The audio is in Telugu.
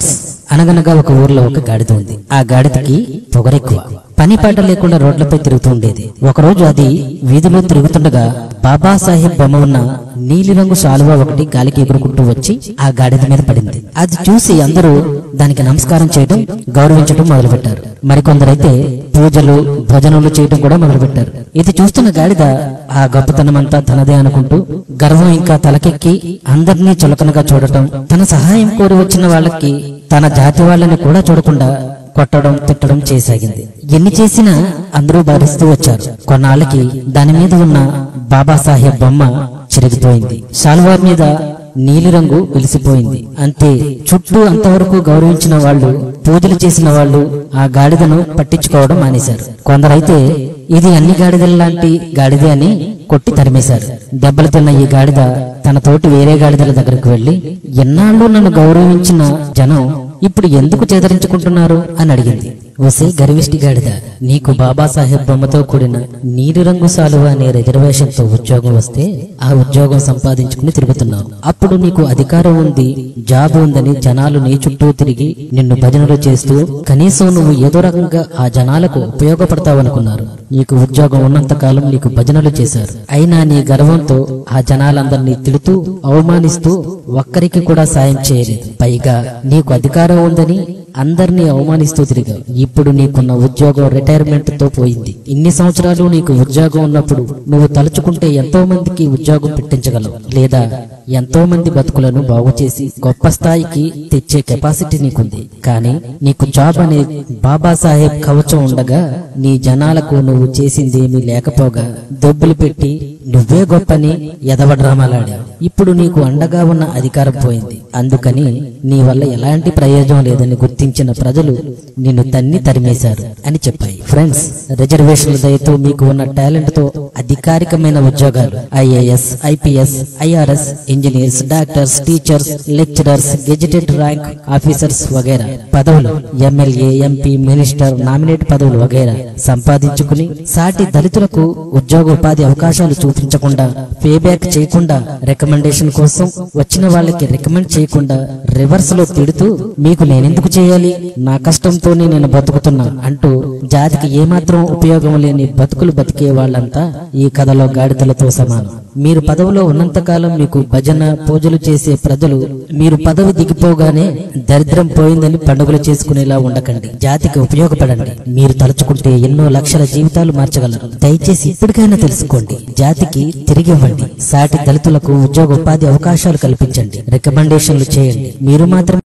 ఫ్రెండ్స్, అనగనగా ఒక ఊర్లో ఒక గాడిద ఉంది. ఆ గాడిదకి పొగరెక్కువ. పని పాట లేకుండా రోడ్లపై తిరుగుతూ ఉండేది. ఒకరోజు అది వీధిలో తిరుగుతుండగా బాబాసాహెబ్ బొమ్మ ఉన్న నీలిరంగు శాలువా ఒకటి గాలికి ఎగురుకుంటూ వచ్చి ఆ గాడిద మీద పడింది. అది చూసి అందరూ దానికి నమస్కారం చేయడం, గౌరవించడం మొదలుపెట్టారు. మరికొందరైతే పూజలు భజనలు చేయడం కూడా మొదలుపెట్టారు. ఇది చూస్తున్న గాడిద ఆ గొప్పతనమంతా తనదే అనుకుంటూ గర్వం ఇంకా తలకెక్కి అందరినీ చులకనగా చూడటం, తన సహాయం కోరి వచ్చిన వాళ్ళకి తన జాతి వాళ్ళని కూడా చూడకుండా కొట్టడం తిట్టడం చేసాగింది. ఎన్ని చేసినా అందరూ భరిస్తూ వచ్చారు. కొన్నాళ్ళకి దాని మీద ఉన్న బాబాసాహెబ్ బొమ్మ చిరిగిపోయింది. శాలువా మీద నీలిరంగు వెలిసిపోయింది. అంతే. చుట్టూ అంతవరకు గౌరవించిన వాళ్ళు, పూజలు చేసిన వాళ్ళు ఆ గాడిదను పట్టించుకోవడం మానేశారు. కొందరైతే ఇది అన్ని గాడిదల్లాంటి గాడిదే అని కొట్టి తరిమేశారు. దెబ్బలు తిన్న ఈ గాడిద తన తోటి వేరే గాడిదల దగ్గరకు వెళ్లి, ఎన్నాళ్ళు నన్ను గౌరవించిన జనం ఇప్పుడు ఎందుకు చేదరించుకుంటున్నారు అని అడిగింది. ఒసే గర్విష్టి గాడిద, నీకు బాబాసాహెబ్ బొమ్మతో కూడిన నీలిరంగు శాలువా అనే రిజర్వేషన్ తో ఉద్యోగం వస్తే ఆ ఉద్యోగం సంపాదించుకుని తిరుగుతున్నావు. అప్పుడు నీకు అధికారం ఉంది, జాబ్ ఉందని జనాలు నీ చుట్టూ తిరిగి నిన్ను భజనలు చేస్తూ కనీసం నువ్వు ఏదో రకంగా ఆ జనాలకు ఉపయోగపడతావనుకున్నారు. నీకు ఉద్యోగం ఉన్నంత కాలం నీకు భజనలు చేశారు. అయినా నీ గర్వంతో ఆ జనాలందరినీ తిడుతూ అవమానిస్తూ ఒక్కరికి కూడా సాయం చేయలేదు. పైగా నీకు అధికారం ఉందని అందరినీ అవమానిస్తూ తిరిగావు. ఇప్పుడు నీకున్న ఉద్యోగం రిటైర్మెంట్ తో పోయింది. ఇన్ని సంవత్సరాలు నీకు ఉద్యోగం ఉన్నప్పుడు నువ్వు తలుచుకుంటే ఎంతో మందికి ఉద్యోగం పెట్టించగలవు, లేదా ఎంతో మంది బతుకులను బాగు చేసి గొప్ప స్థాయికి తెచ్చే కెపాసిటీ నీకుంది. కానీ నీకు జాబ్ అనే బాబాసాహెబ్ కవచం ఉండగా నీ జనాలకు నువ్వు చేసిందేమీ లేకపోగా దొబ్బులు పెట్టి నువ్వే గొప్పని ఎదవ డ్రామాలాడావు. ఇప్పుడు నీకు అండగా ఉన్న అధికారం పోయింది. అందుకని నీ వల్ల ఎలాంటి ప్రయోజనం లేదని గుర్తించిన ప్రజలు నిన్ను తన్ని తరిమేశారు అని చెప్పాయి. ఫ్రెండ్స్, రిజర్వేషన్ల దయతో మీకు ఉన్న టాలెంట్ తో అధికారికమైన ఉద్యోగాలు IAS, IPS, IRS, engineers, doctors, teachers, lecturers, gazetted rank officers వగైరా పదవులు, ఎమ్మెల్యే, ఎంపీ, మినిస్టర్, నామినేట్ పదవులు వగైరా సంపాదించుకుని సాటి దళితులకు ఉద్యోగోపాధి అవకాశాలు చూపించకుండా, పేబ్యాక్ చేయకుండా, రికమెండేషన్ కోసం వచ్చిన వాళ్ళకి రికమెండ్ చేయకుండా రివర్స్ లో తిడుతూ మీకు నేనెందుకు చేయాలి, నా కష్టంతోనే నేను బతుకుతున్నా అంటూ జాతికి ఏమాత్రం ఉపయోగం లేని బతుకులు బతికే వాళ్ళంతా ఈ కథలో గాడిదలతో సమానం. మీరు పదవిలో ఉన్నంతకాలం మీకు భజన పూజలు చేసే ప్రజలు మీరు పదవి దిగిపోగానే దరిద్రం పోయిందని పండుగలు చేసుకునేలా ఉండకండి. జాతికి ఉపయోగపడండి. మీరు తలుచుకుంటే ఎన్నో లక్షల జీవితాలు మార్చగలరు. దయచేసి ఇప్పటికైనా తెలుసుకోండి. జాతికి తిరిగివ్వండి. సాటి దళితులకు ఉద్యోగోపాధి అవకాశాలు కల్పించండి. రికమెండేషన్లు చేయండి. మీరు మాత్రం